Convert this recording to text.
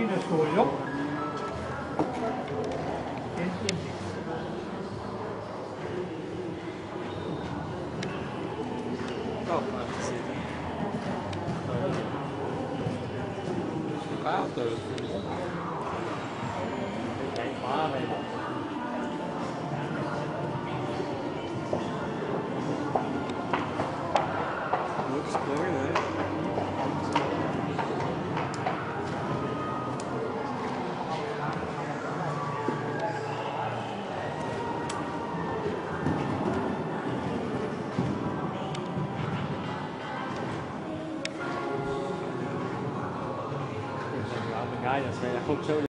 hier solo. Oh, ma sì. Alto. Looks very nice. Ga je, dat is goed zo.